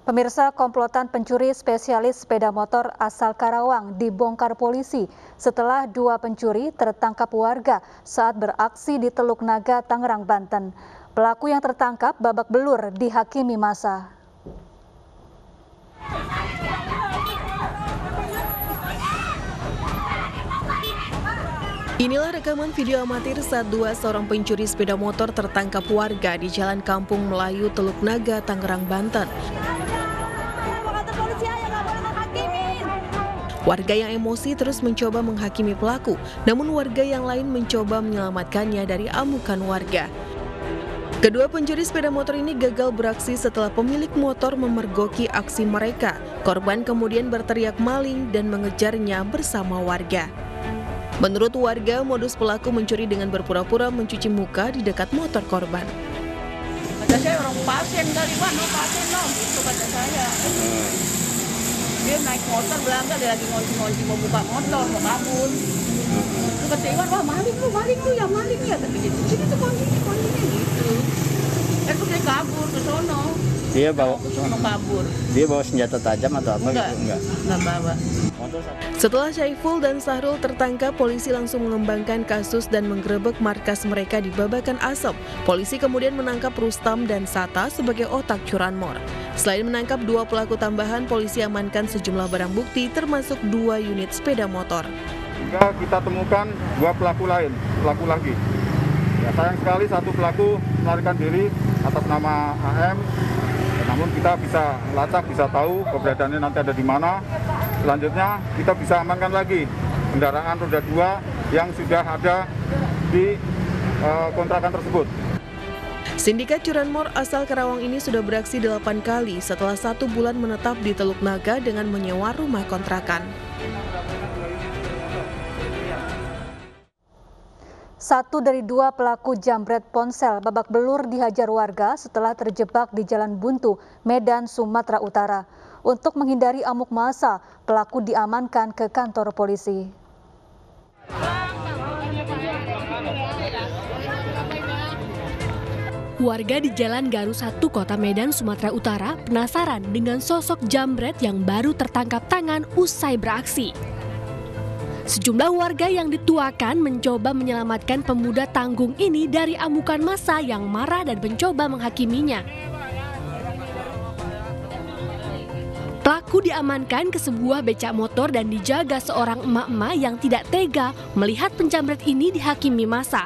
Pemirsa, komplotan pencuri spesialis sepeda motor asal Karawang dibongkar polisi setelah dua pencuri tertangkap warga saat beraksi di Teluk Naga, Tangerang, Banten. Pelaku yang tertangkap babak belur dihakimi massa. Inilah rekaman video amatir saat seorang pencuri sepeda motor tertangkap warga di Jalan Kampung Melayu, Teluk Naga, Tangerang, Banten. Warga yang emosi terus mencoba menghakimi pelaku, namun warga yang lain mencoba menyelamatkannya dari amukan warga. Kedua pencuri sepeda motor ini gagal beraksi setelah pemilik motor memergoki aksi mereka. Korban kemudian berteriak maling dan mengejarnya bersama warga. Menurut warga, modus pelaku mencuri dengan berpura-pura mencuci muka di dekat motor korban. Kata saya orang pasien kali, Pak, pasien itu kata saya. Dia naik motor belakang, dia lagi ngonci-ngonci mau buka motor, mau kabur. Itu kata Iwan, wah maling lu ya, tapi gitu. Sini tuh kuncinya gitu. Terus dia kabur ke sono. Dia bawa ke sono kabur. Dia bawa senjata tajam atau apa? Enggak bawa. Setelah Syaiful dan Sahrul tertangkap, polisi langsung mengembangkan kasus dan menggerebek markas mereka di Babakan Asem. Polisi kemudian menangkap Rustam dan Sata sebagai otak curanmor. Selain menangkap dua pelaku tambahan, polisi amankan sejumlah barang bukti termasuk 2 unit sepeda motor. Hingga kita temukan 2 pelaku lagi. Ya, sayang sekali satu pelaku melarikan diri atas nama AM. Namun kita bisa lacak, bisa tahu keberadaannya nanti ada di mana. Selanjutnya kita bisa amankan lagi kendaraan roda 2 yang sudah ada di kontrakan tersebut. Sindikat curanmor asal Karawang ini sudah beraksi 8 kali setelah 1 bulan menetap di Teluk Naga dengan menyewa rumah kontrakan. Satu dari 2 pelaku jambret ponsel babak belur dihajar warga setelah terjebak di Jalan Buntu, Medan, Sumatera Utara. Untuk menghindari amuk massa, pelaku diamankan ke kantor polisi. Warga di Jalan Garu 1, Kota Medan, Sumatera Utara penasaran dengan sosok jambret yang baru tertangkap tangan usai beraksi. Sejumlah warga yang dituakan mencoba menyelamatkan pemuda tanggung ini dari amukan massa yang marah dan mencoba menghakiminya. Pelaku diamankan ke sebuah becak motor dan dijaga seorang emak-emak yang tidak tega melihat penjambret ini dihakimi massa.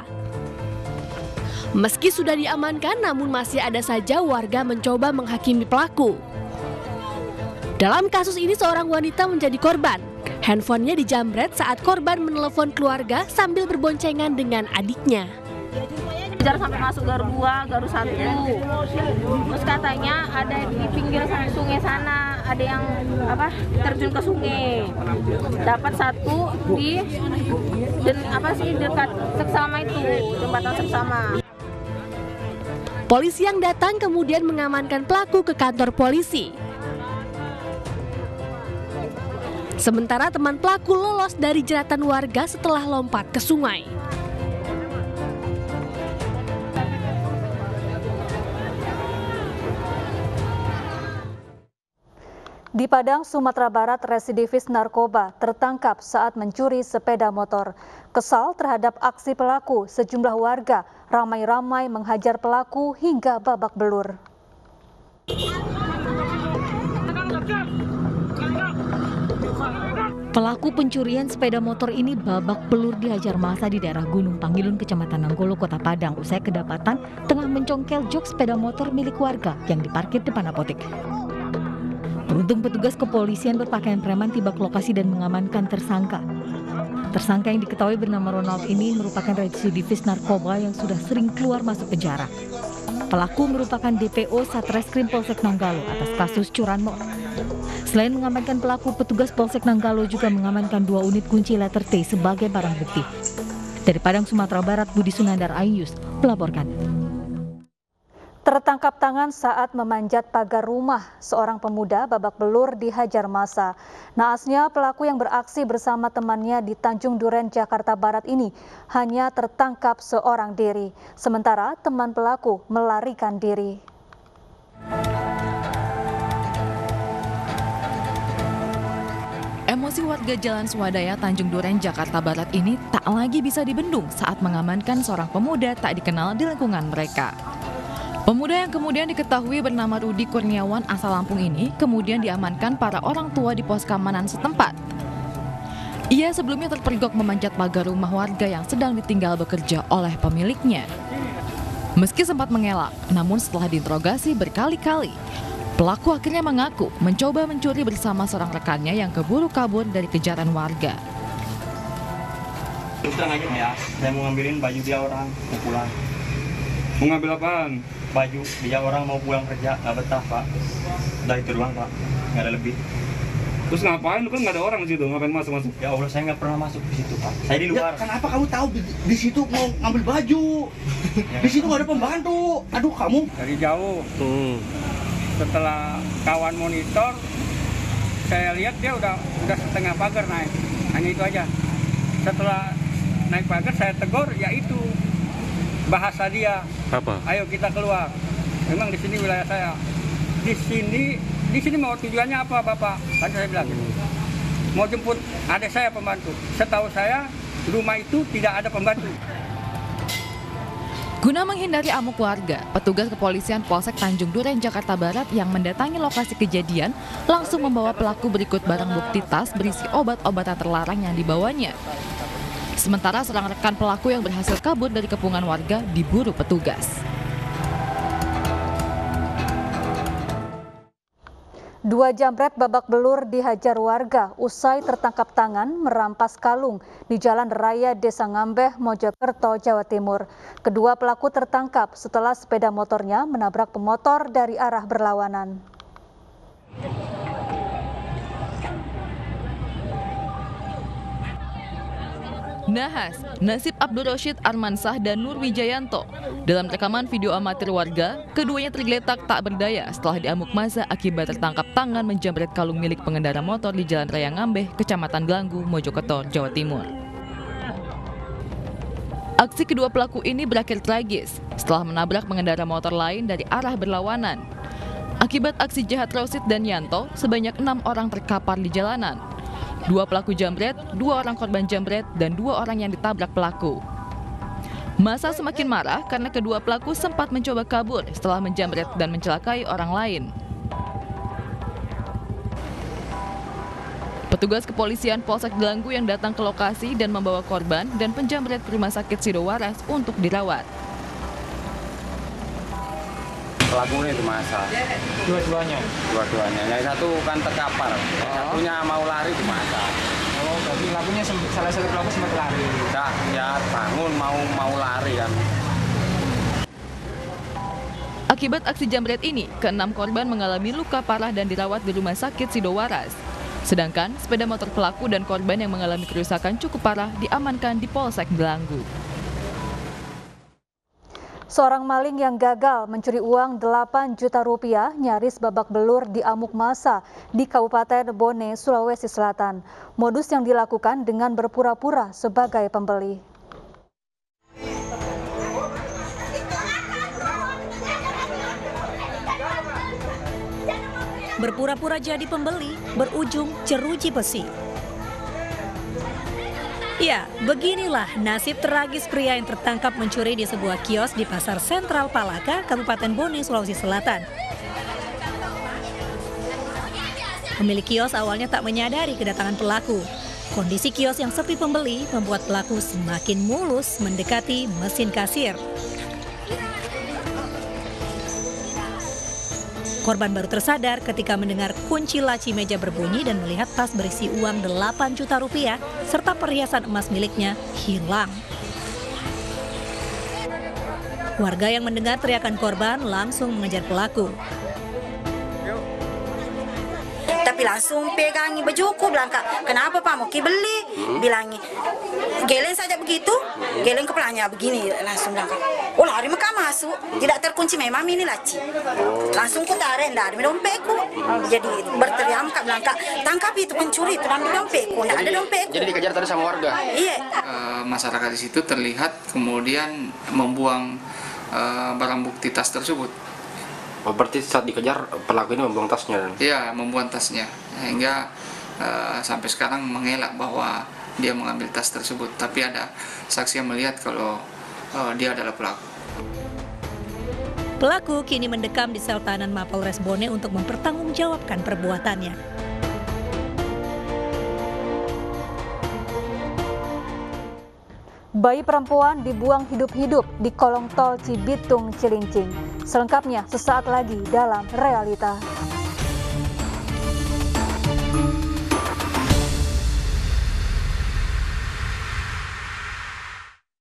Meski sudah diamankan, namun masih ada saja warga mencoba menghakimi pelaku. Dalam kasus ini seorang wanita menjadi korban. Handphonenya dijambret saat korban menelepon keluarga sambil berboncengan dengan adiknya. Kejar sampai masuk Garu 2, Garu 1. Terus katanya ada di pinggir sungai sana, ada yang terjun ke sungai. Dapat 1 di dekat seksama itu, jembatan seksama. Polisi yang datang kemudian mengamankan pelaku ke kantor polisi. Sementara teman pelaku lolos dari jeratan warga setelah lompat ke sungai. Di Padang, Sumatera Barat, residivis narkoba tertangkap saat mencuri sepeda motor. Kesal terhadap aksi pelaku, sejumlah warga ramai-ramai menghajar pelaku hingga babak belur. Pelaku pencurian sepeda motor ini babak belur dihajar massa di daerah Gunung Pangilun, Kecamatan Nanggolo, Kota Padang, usai kedapatan tengah mencongkel jok sepeda motor milik warga yang diparkir depan apotek. Beruntung petugas kepolisian berpakaian preman tiba ke lokasi dan mengamankan tersangka. Tersangka yang diketahui bernama Ronald ini merupakan residivis narkoba yang sudah sering keluar masuk penjara. Pelaku merupakan DPO Satreskrim Polsek Nanggalo atas kasus curanmor. Selain mengamankan pelaku, petugas Polsek Nanggalo juga mengamankan 2 unit kunci letter T sebagai barang bukti. Dari Padang, Sumatera Barat, Budi Sunandar Ayus melaporkan. Tertangkap tangan saat memanjat pagar rumah, seorang pemuda babak belur dihajar massa. Naasnya pelaku yang beraksi bersama temannya di Tanjung Duren, Jakarta Barat ini hanya tertangkap seorang diri. Sementara teman pelaku melarikan diri. Emosi warga Jalan Swadaya, Tanjung Duren, Jakarta Barat ini tak lagi bisa dibendung saat mengamankan seorang pemuda tak dikenal di lingkungan mereka. Pemuda yang kemudian diketahui bernama Rudi Kurniawan asal Lampung ini kemudian diamankan para orang tua di pos keamanan setempat. Ia sebelumnya terpergok memanjat pagar rumah warga yang sedang ditinggal bekerja oleh pemiliknya. Meski sempat mengelak, namun setelah diinterogasi berkali-kali, pelaku akhirnya mengaku mencoba mencuri bersama seorang rekannya yang keburu kabur dari kejaran warga. Udah ngaget ya, saya mau ngambilin baju dia orang, mau pulang. Mau ngambil apaan? Baju dia orang mau pulang kerja, nggak betah Pak. Udah itu doang Pak, nggak ada lebih. Terus ngapain? Lu kan nggak ada orang di situ, ngapain masuk-masuk? Ya Allah, saya nggak pernah masuk di situ Pak. Saya di luar. Ya, kenapa kamu tahu di situ mau ngambil baju? Di situ nggak ada pembantu. Aduh kamu. Dari jauh. Setelah kawan monitor, saya lihat dia udah setengah pagar naik. Hanya itu aja. Setelah naik pagar saya tegur, ya itu bahasa dia. Apa? Ayo kita keluar. Memang di sini wilayah saya. Di sini mau tujuannya apa Bapak? Kan saya bilang gitu. Mau jemput adik saya pembantu. Setahu saya rumah itu tidak ada pembantu. Guna menghindari amuk warga, petugas kepolisian Polsek Tanjung Duren, Jakarta Barat yang mendatangi lokasi kejadian langsung membawa pelaku berikut barang bukti tas berisi obat-obatan terlarang yang dibawanya. Sementara seorang rekan pelaku yang berhasil kabur dari kepungan warga diburu petugas. Dua jambret babak belur dihajar warga usai tertangkap tangan merampas kalung di Jalan Raya Desa Ngambeh, Mojokerto, Jawa Timur. Kedua pelaku tertangkap setelah sepeda motornya menabrak pemotor dari arah berlawanan. Nahas, nasib Abdul Rashid Armansah dan Nur Wijayanto. Dalam rekaman video amatir warga, keduanya tergeletak tak berdaya setelah diamuk massa akibat tertangkap tangan menjamret kalung milik pengendara motor di Jalan Raya Ngambeh, Kecamatan Gelanggu, Mojokerto, Jawa Timur. Aksi kedua pelaku ini berakhir tragis setelah menabrak pengendara motor lain dari arah berlawanan. Akibat aksi jahat Rashid dan Yanto, sebanyak 6 orang terkapar di jalanan. 2 pelaku jambret, 2 orang korban jambret, dan 2 orang yang ditabrak pelaku. Massa semakin marah karena kedua pelaku sempat mencoba kabur setelah menjambret dan mencelakai orang lain. Petugas kepolisian Polsek Gelanggu yang datang ke lokasi dan membawa korban dan penjambret ke Rumah Sakit Sidowaras untuk dirawat. Pelakunya itu massa. Dua-duanya? Dua-duanya. Yang satu kan terkapar, yang satunya mau lari di massa. Oh, berarti pelakunya salah satu pelaku sempat lari? Ya bangun mau lari kan. Akibat aksi jambret ini, ke-6 korban mengalami luka parah dan dirawat di Rumah Sakit Sidowaras. Sedangkan sepeda motor pelaku dan korban yang mengalami kerusakan cukup parah diamankan di Polsek Gelanggu. Seorang maling yang gagal mencuri uang 8 juta rupiah nyaris babak belur diamuk massa di Kabupaten Bone, Sulawesi Selatan. Modus yang dilakukan dengan berpura-pura sebagai pembeli. Berpura-pura jadi pembeli berujung jeruji besi. Ya, beginilah nasib tragis pria yang tertangkap mencuri di sebuah kios di Pasar Sentral Palaka, Kabupaten Bone, Sulawesi Selatan. Pemilik kios awalnya tak menyadari kedatangan pelaku. Kondisi kios yang sepi pembeli membuat pelaku semakin mulus mendekati mesin kasir. Korban baru tersadar ketika mendengar kunci laci meja berbunyi dan melihat tas berisi uang 8 juta rupiah serta perhiasan emas miliknya hilang. Warga yang mendengar teriakan korban langsung mengejar pelaku. Tapi langsung pegangi bajuku, bilang, Kak, kenapa Pak mau beli? Bilangi, geleng saja begitu, geleng kepalanya begini, langsung bilang, oh lari mereka masuk, tidak terkunci memang ini laci. Langsung ku tarik, tidak ada dompetku. Jadi berteriak, Kak, bilang, Kak, tangkap itu pencuri, itu ambil dompetku, tidak ada dompetku. Jadi dikejar tadi sama warga? Iya. Masyarakat di situ terlihat kemudian membuang barang bukti tas tersebut. Oh, berarti saat dikejar pelaku ini membuang tasnya? Iya, membuang tasnya. Hingga sampai sekarang mengelak bahwa dia mengambil tas tersebut, tapi ada saksi yang melihat kalau dia adalah pelaku. Pelaku kini mendekam di sel tahanan Mapolres Bone untuk mempertanggungjawabkan perbuatannya. Bayi perempuan dibuang hidup-hidup di kolong tol Cibitung, Cilincing. Selengkapnya sesaat lagi dalam Realita.